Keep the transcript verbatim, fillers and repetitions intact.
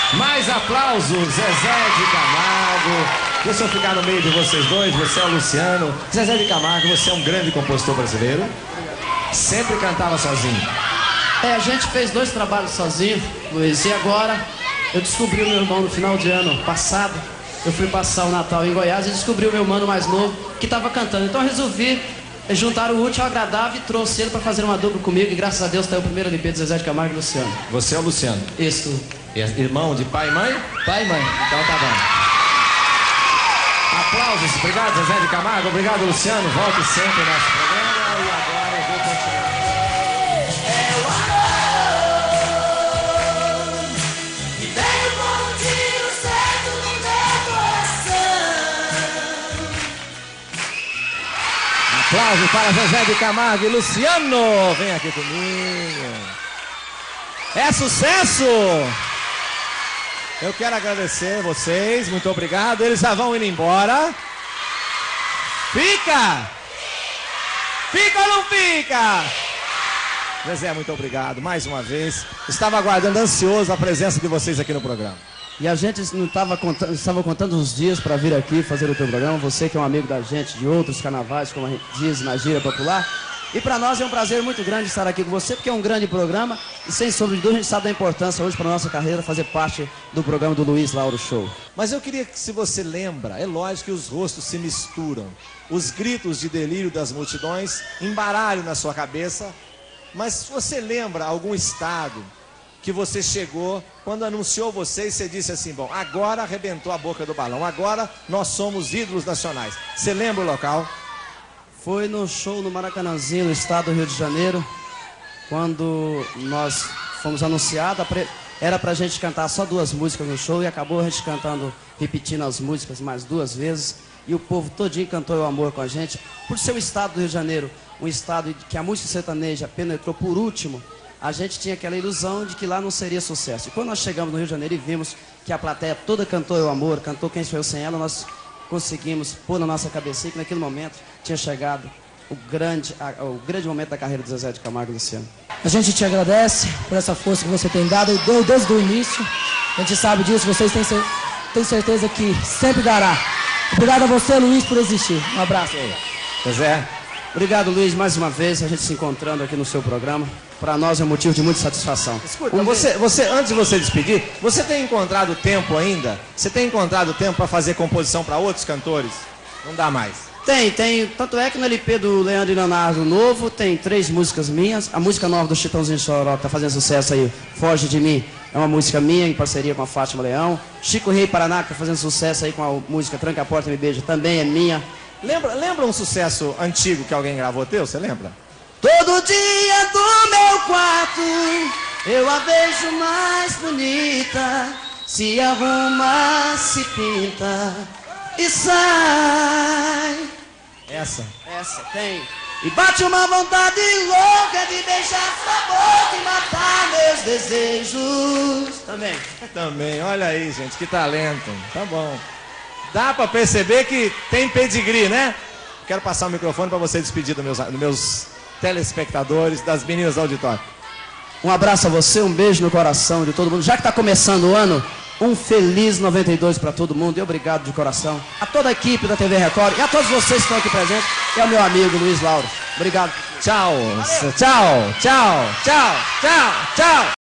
Mais aplausos, Zezé de Camargo. Deixa eu ficar no meio de vocês dois, você é o Luciano. Zezé de Camargo, você é um grande compositor brasileiro. Sempre cantava sozinho. É, a gente fez dois trabalhos sozinho, Luiz, e agora eu descobri o meu irmão no final de ano passado. Eu fui passar o Natal em Goiás e descobri o meu mano mais novo que estava cantando. Então eu resolvi juntar o útil ao agradável e trouxe ele para fazer uma dupla comigo. E graças a Deus está o primeiro L P de Zezé de Camargo e Luciano. Você é o Luciano? Isso. Irmão de pai e mãe? Pai e mãe. Então tá bom. Aplausos, obrigado Zezé de Camargo, obrigado Luciano, volte sempre no nosso programa e agora eu vou continuar. É o amor que tem um pontinho certo no meu coração. Aplausos para Zezé de Camargo e Luciano, vem aqui comigo. É sucesso! Eu quero agradecer vocês, muito obrigado. Eles já vão indo embora. Fica! Fica ou não fica? Zezé, muito obrigado mais uma vez. Estava aguardando ansioso a presença de vocês aqui no programa. E a gente não estava contando, estava contando os dias para vir aqui fazer o teu programa. Você que é um amigo da gente de outros carnavais, como a gente diz na gíria popular. E para nós é um prazer muito grande estar aqui com você, porque é um grande programa e sem sombra de dúvida a gente sabe da importância hoje para a nossa carreira fazer parte do programa do Luiz Lauro Show. Mas eu queria que, se você lembra, é lógico que os rostos se misturam, os gritos de delírio das multidões embaralham na sua cabeça, mas se você lembra algum estado que você chegou, quando anunciou você e você disse assim, bom, agora arrebentou a boca do balão, agora nós somos ídolos nacionais. Você lembra o local? Foi no show no Maracanãzinho, no estado do Rio de Janeiro, quando nós fomos anunciados. Era pra gente cantar só duas músicas no show e acabou a gente cantando, repetindo as músicas mais duas vezes. E o povo todinho cantou o amor com a gente. Por ser o estado do Rio de Janeiro, um estado que a música sertaneja penetrou por último, a gente tinha aquela ilusão de que lá não seria sucesso. E quando nós chegamos no Rio de Janeiro e vimos que a plateia toda cantou o amor, cantou Quem Sou Eu Sem Ela, nós conseguimos pôr na nossa cabeça que naquele momento tinha chegado o grande, a, o grande momento da carreira do Zezé de Camargo e Luciano. A gente te agradece por essa força que você tem dado, deu desde o início. A gente sabe disso, vocês têm, cer têm certeza que sempre dará. Obrigado a você, Luiz, por existir. Um abraço. Zezé. Obrigado, Luiz, mais uma vez, a gente se encontrando aqui no seu programa. Para nós é um motivo de muita satisfação. Escuta, você, você, antes de você despedir, você tem encontrado tempo ainda? Você tem encontrado tempo para fazer composição para outros cantores? Não dá mais. Tem, tem. Tanto é que no L P do Leandro e Leonardo novo tem três músicas minhas. A música nova do Chitãozinho Choró, que tá fazendo sucesso aí, Foge de Mim, é uma música minha em parceria com a Fátima Leão. Chico Rei Paraná, que tá fazendo sucesso aí com a música Tranca a Porta e Me Beija, também é minha. Lembra, lembra um sucesso antigo que alguém gravou teu? Você lembra? Todo dia do meu quarto eu a vejo mais bonita. Se arruma, se pinta e sai. Essa? Essa, tem. E bate uma vontade louca de beijar sua boca e matar meus desejos. Também. Também, olha aí, gente, que talento. Tá bom. Dá pra perceber que tem pedigree, né? Quero passar o microfone pra você despedir dos meus, dos meus telespectadores, das meninas do auditório. Um abraço a você, um beijo no coração de todo mundo. Já que está começando o ano, um feliz noventa e dois para todo mundo e obrigado de coração a toda a equipe da T V Record e a todos vocês que estão aqui presentes e ao meu amigo Luiz Lauro. Obrigado. Tchau, tchau, tchau, tchau, tchau, tchau.